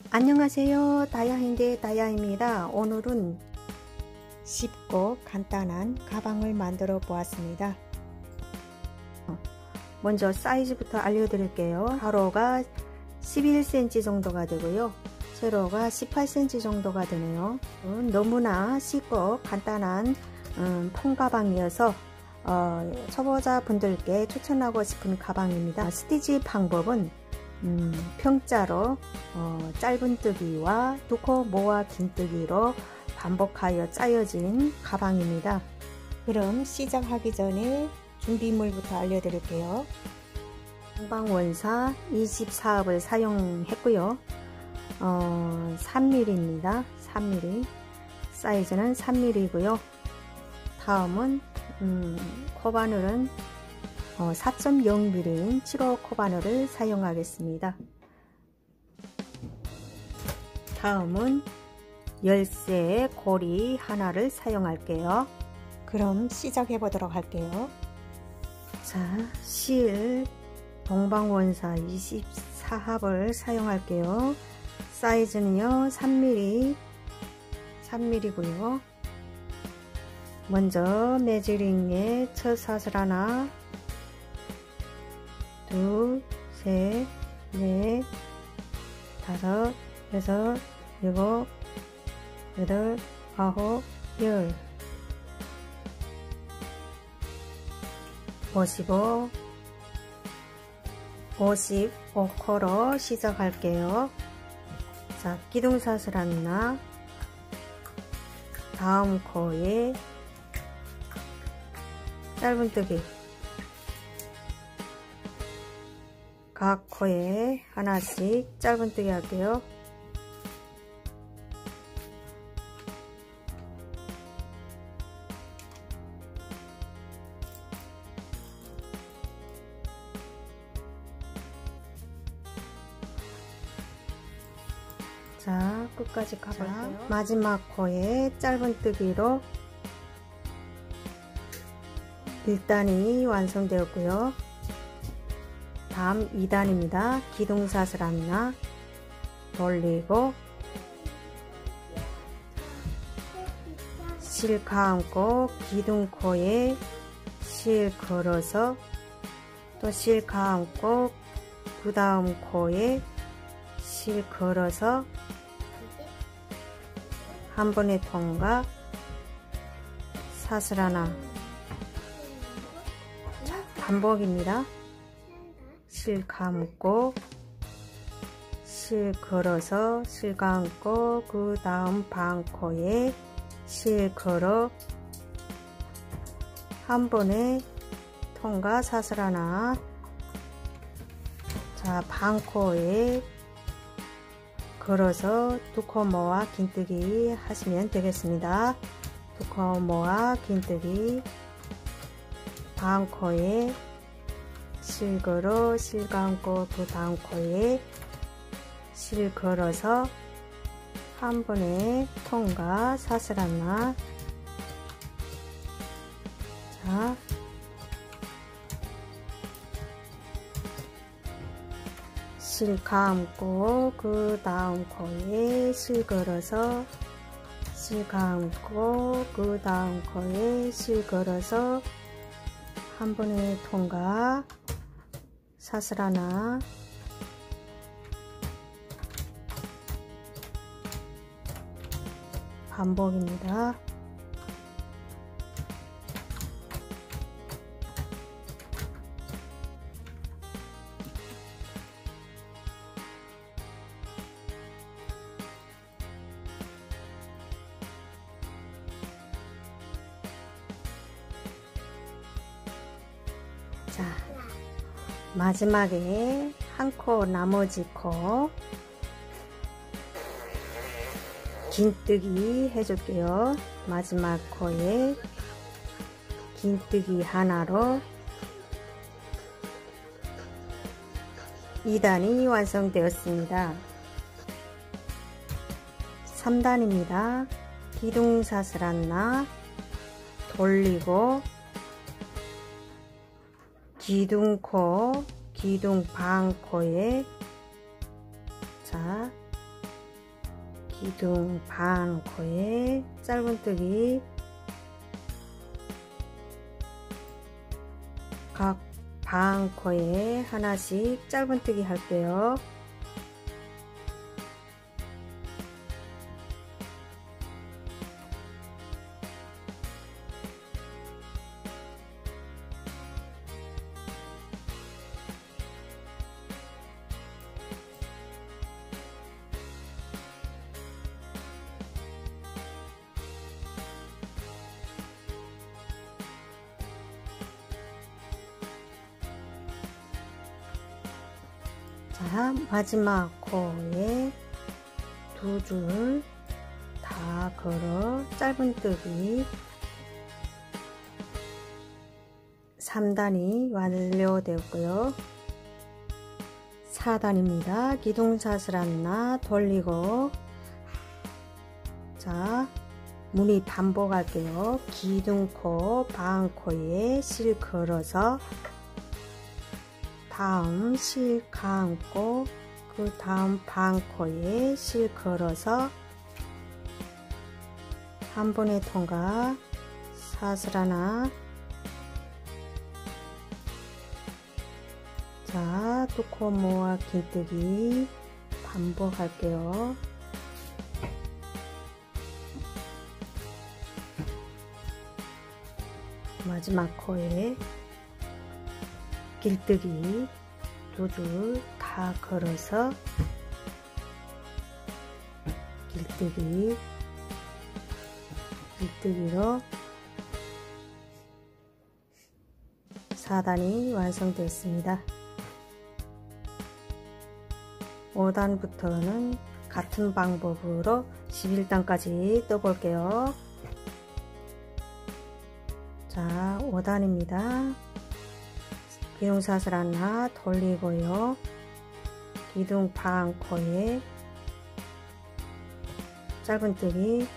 안녕하세요. 다야인데 다야입니다. 오늘은 쉽고 간단한 가방을 만들어 보았습니다. 먼저 사이즈부터 알려드릴게요. 가로가 11cm 정도가 되고요. 세로가 18cm 정도가 되네요. 너무나 쉽고 간단한 폰가방이어서 초보자 분들께 추천하고 싶은 가방입니다. 스티치 방법은 평자로 짧은뜨기와 두코 모아 긴뜨기로 반복하여 짜여진 가방입니다. 그럼 시작하기 전에 준비물부터 알려드릴게요. 동방원사 24흡을 사용했고요. 3mm입니다. 3mm 사이즈는 3mm이고요. 다음은 코바늘은 4.0mm인 7호 코바늘을 사용하겠습니다. 다음은 열쇠 고리 하나를 사용할게요. 그럼 시작해 보도록 할게요. 자, 실 동방원사 24합을 사용할게요. 사이즈는요 3mm고요. 먼저 매직링에 첫 사슬 하나, 둘, 셋, 넷, 다섯, 여섯, 일곱, 여덟, 아홉, 열, 55코로 시작할게요. 자, 기둥사슬 하나, 다음 코에 짧은뜨기, 각 코에 하나씩 짧은뜨기 할게요. 자, 끝까지 가볼게요. 마지막 코에 짧은뜨기로 1단이 완성되었고요. 다음 2단입니다. 기둥사슬 하나 돌리고 실 감고 기둥코에 실 걸어서 또 실 감고 그 다음 코에 실 걸어서 한 번에 통과 사슬 하나. 자, 반복입니다. 실 감고 실 걸어서 실 감고 그 다음 반코에 실 걸어 한 번에 통과 사슬 하나. 자, 반코에 걸어서 두코 모아 긴뜨기 하시면 되겠습니다. 두코 모아 긴뜨기 반코에 실 걸어 실 감고 그 다음 코에 실 걸어서 한 번에 통과 사슬 하나. 자, 실 감고 그 다음 코에 실 걸어서 실 감고 그 다음 코에 실 걸어서 한 번에 통과 사슬 하나. 반복입니다. 자, 마지막에 한 코 나머지 코 긴뜨기 해줄게요. 마지막 코에 긴뜨기 하나로 2단이 완성되었습니다. 3단입니다. 기둥사슬 하나 돌리고 기둥코, 기둥 반코에 자 기둥 반 코에 짧은뜨기 각 반 코에 하나씩 짧은뜨기 할게요. 자, 마지막 코에 두 줄 다 걸어 짧은뜨기 3단이 완료되었고요. 4단입니다. 기둥샷을 하나 돌리고, 자, 무늬 반복할게요. 기둥코 반코에 실 걸어서 다음 실 감고 그 다음 반코에 실 걸어서 한 번에 통과 사슬 하나, 자, 두 코 모아 긴뜨기 반복할게요. 마지막 코에 길뜨기 두 줄 다 걸어서 길뜨기로 4단이 완성되었습니다. 5단부터는 같은 방법으로 11단까지 떠볼게요. 자, 5단입니다. 기둥샷을 하나 돌리고요. 기둥 반코에 짧은뜨기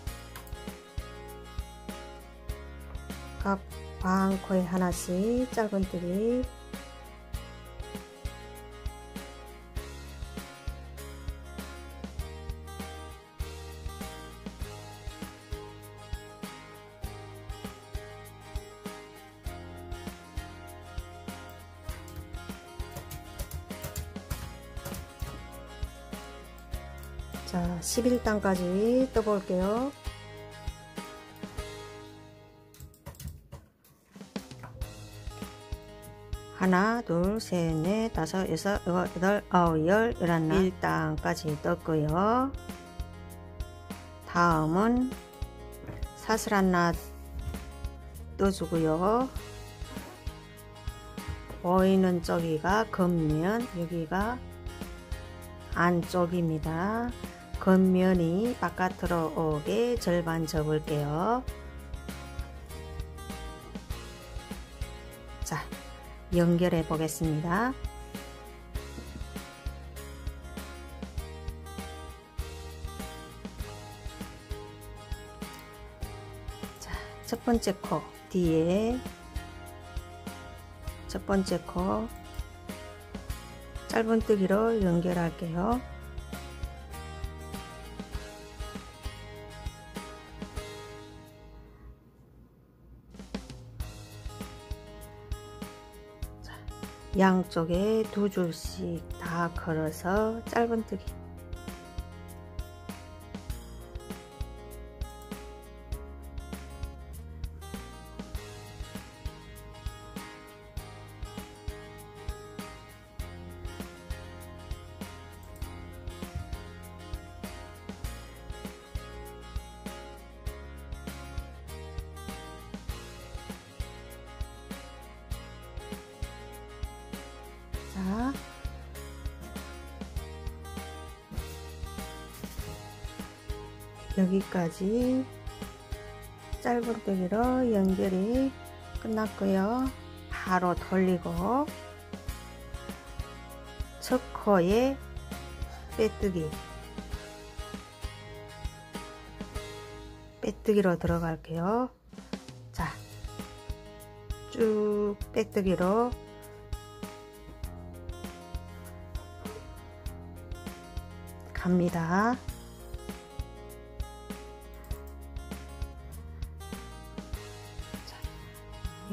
각 반코에 하나씩 짧은뜨기 자, 11단까지 떠볼게요. 하나, 둘, 셋, 넷, 다섯, 여섯, 일곱, 여덟, 아홉, 열, 열하나, 1단까지 떴고요. 다음은 사슬 하나 떠주고요. 보이는 쪽이가 겉면, 여기가 안쪽입니다. 겉면이 바깥으로 오게 절반 접을게요. 자, 연결해 보겠습니다. 자, 첫 번째 코 뒤에 첫 번째 코 짧은뜨기로 연결할게요. 자, 양쪽에 두 줄씩 다 걸어서 짧은뜨기 자, 여기까지 짧은뜨기로 연결이 끝났고요. 바로 돌리고 첫 코에 빼뜨기로 들어갈게요. 자, 쭉 빼뜨기로 갑니다.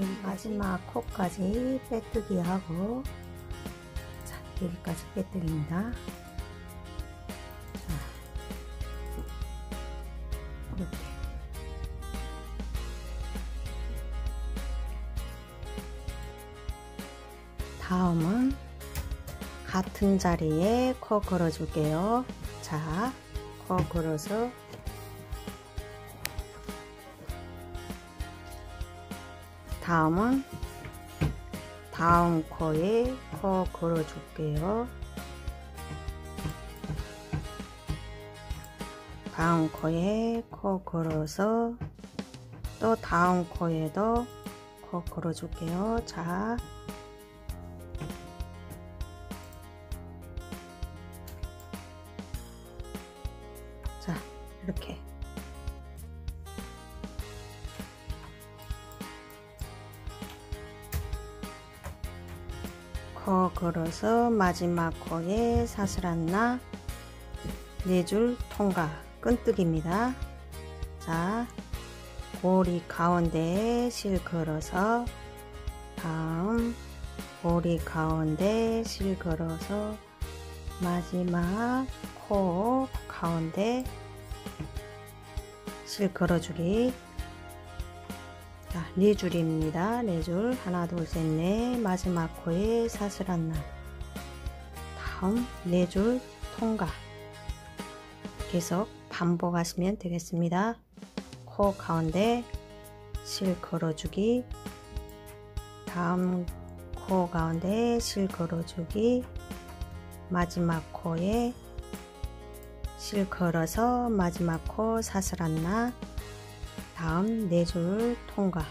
마지막 코까지 빼뜨기 하고, 자, 여기까지 빼뜨기입니다. 자, 이렇게. 다음은 같은 자리에 코 걸어줄게요. 자, 코 걸어서 다음은 다음 코에 코 걸어줄게요. 다음 코에 코 걸어서 또 다음 코에도 코 걸어줄게요. 자, 이렇게. 코 걸어서 마지막 코에 사슬하나 4줄 통과 끈뜨기입니다. 자, 고리 가운데에 실 걸어서 다음 고리 가운데 실 걸어서 마지막 코 가운데 실 걸어주기. 자, 4줄입니다. 4줄. 하나, 둘, 셋, 넷. 마지막 코에 사슬하나. 다음 4줄 통과. 계속 반복하시면 되겠습니다. 코 가운데 실 걸어주기. 다음 코 가운데 실 걸어주기. 마지막 코에 실 걸어서 마지막 코 사슬하나. 다음 4줄 통과.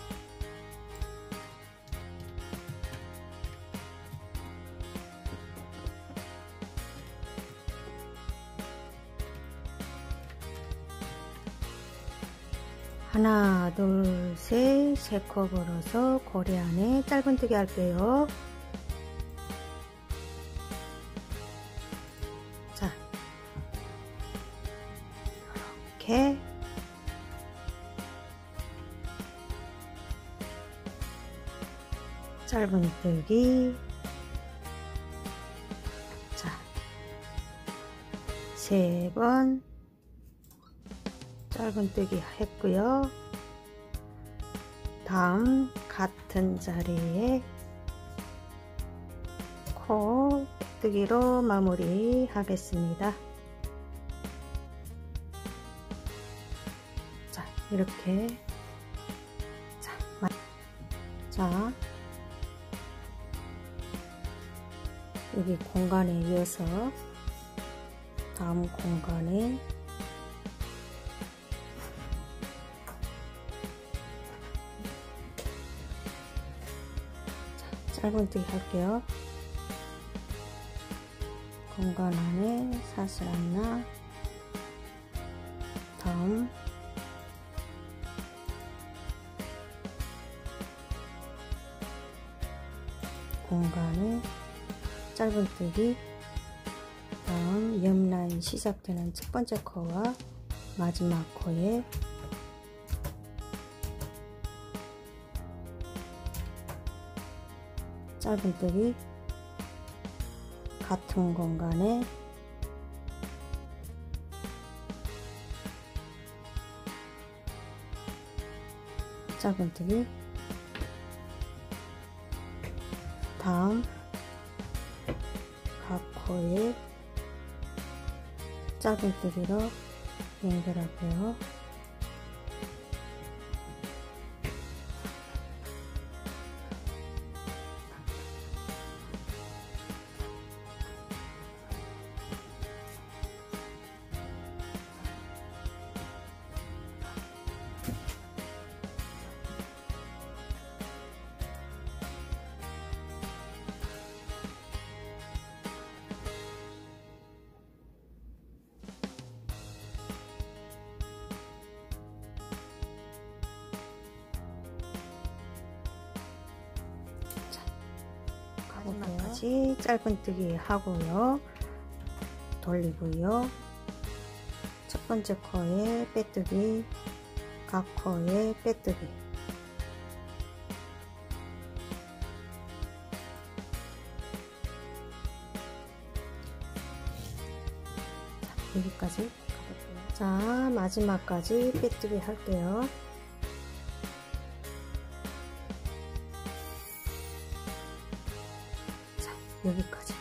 하나, 둘, 셋, 3코 걸어서 고리 안에 짧은뜨기 할게요. 자, 이렇게 짧은뜨기. 자, 3번 짧은뜨기 했고요. 다음 같은 자리에 코 빼뜨기로 마무리 하겠습니다. 자, 이렇게. 자, 여기 공간에 이어서 다음 공간에 짧은뜨기 할게요. 공간 안에 사슬하나. 다음 공간에 짧은뜨기. 다음 옆 라인 시작되는 첫 번째 코와 마지막 코에 짧은뜨기. 같은 공간에 짧은뜨기. 다음 각 코에 짧은뜨기로 연결할게요. 마지막까지 짧은뜨기 하고요. 돌리고요. 첫 번째 코에 빼뜨기, 각 코에 빼뜨기. 여기까지 가볼게요. 자, 마지막까지 빼뜨기 할게요. 자, 여기까지.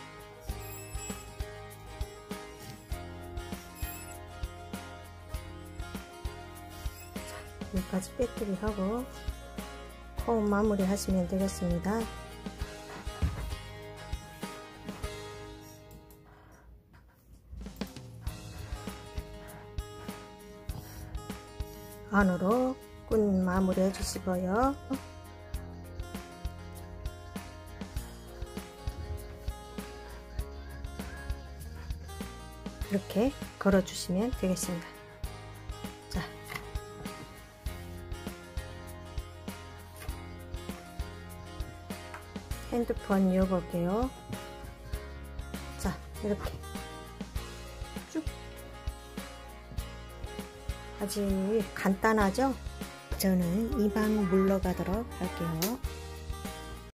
자, 여기까지 빼뜨기 하고 코어 마무리 하시면 되겠습니다. 안으로 끈 마무리 해주시고요. 이렇게 걸어주시면 되겠습니다. 자, 핸드폰 이어볼게요. 자, 이렇게 쭉. 아주 간단하죠? 저는 이 방 물러가도록 할게요.